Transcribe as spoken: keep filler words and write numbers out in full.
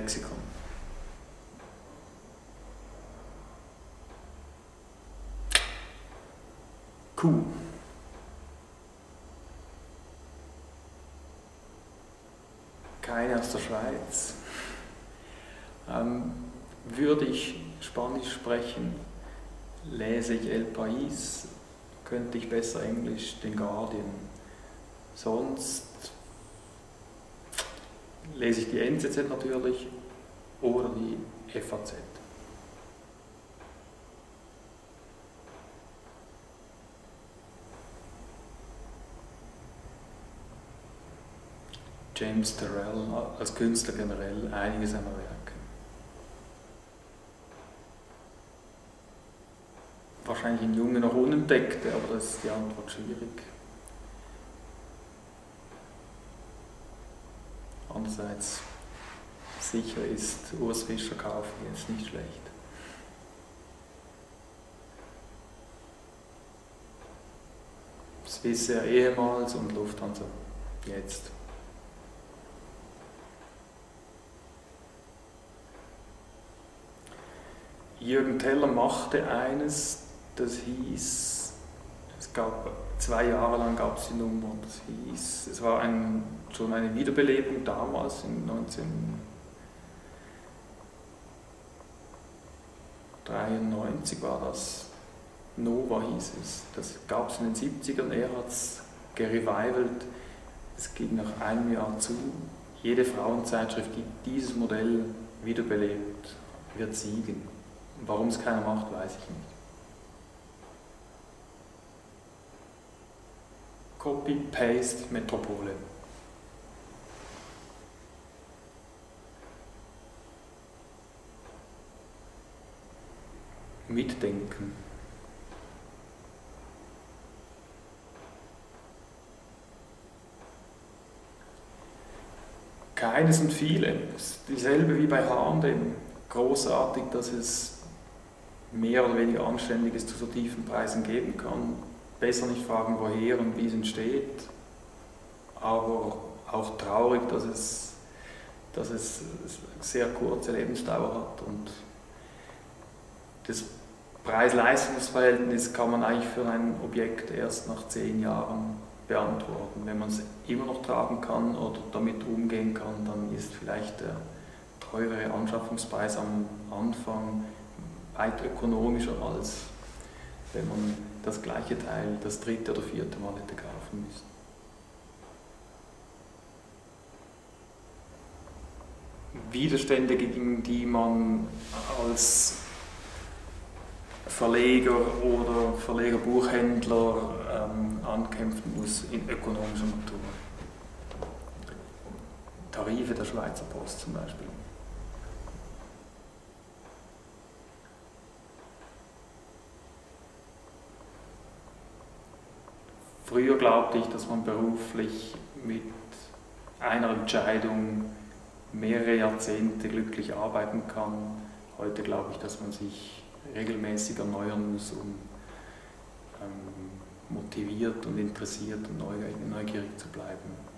Lexikon. Kuh. Keine aus der Schweiz. Ähm, würde ich Spanisch sprechen, lese ich El País, könnte ich besser Englisch, den Guardian. Sonst lese ich die N Z Z natürlich oder die F A Z. James Turrell als Künstler generell, einige seiner Werke. Wahrscheinlich ein Junge noch unentdeckte, aber das ist die Antwort schwierig. Andererseits, sicher ist Urs Fischer kaufen jetzt nicht schlecht. Swissair ehemals und Lufthansa jetzt. Jürgen Teller machte eines, das hieß, es gab zwei Jahre lang gab es die Nummer, das hieß, es war ein, schon eine Wiederbelebung damals, in neunzehnhundertdreiundneunzig war das, Nova hieß es, das gab es in den siebzigern, er hat es gerevivelt, es ging nach einem Jahr zu, jede Frauenzeitschrift, die dieses Modell wiederbelebt, wird siegen. Warum es keiner macht, weiß ich nicht. Copy-Paste Metropole. Mitdenken. Keines und viele. Es ist dieselbe wie bei Hahn, dem großartig, dass es mehr oder weniger Anständiges zu so tiefen Preisen geben kann. Besser nicht fragen, woher und wie es entsteht, aber auch traurig, dass es, dass es sehr kurze Lebensdauer hat. Und das Preis-Leistungs-Verhältnis kann man eigentlich für ein Objekt erst nach zehn Jahren beantworten. Wenn man es immer noch tragen kann oder damit umgehen kann, dann ist vielleicht der teurere Anschaffungspreis am Anfang weit ökonomischer, als wenn man das gleiche Teil das dritte oder vierte Mal hätte kaufen müssen. Widerstände, gegen die man als Verleger oder Verleger-Buchhändler ähm, ankämpfen muss in ökonomischer Natur. Tarife der Schweizer Post zum Beispiel. Früher glaubte ich, dass man beruflich mit einer Entscheidung mehrere Jahrzehnte glücklich arbeiten kann. Heute glaube ich, dass man sich regelmäßig erneuern muss, um ähm, motiviert und interessiert und neugierig zu bleiben.